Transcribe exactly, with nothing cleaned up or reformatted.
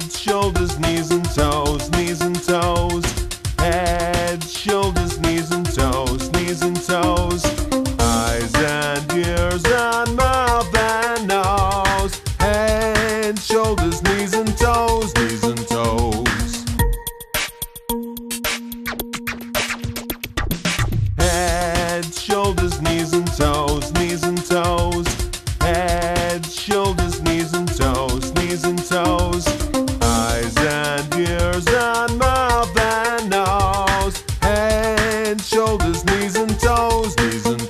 shoulders, knees and toes, knees and toes. Head, shoulders, knees and toes, knees and toes. Eyes and ears and mouth and nose. Head, shoulders, knees and toes, knees and toes. Head, shoulders, knees and toes, knees and toes. Head, shoulders, knees and toes, knees and toes. Eyes and ears and mouth and nose. Head, shoulders, knees and toes, knees and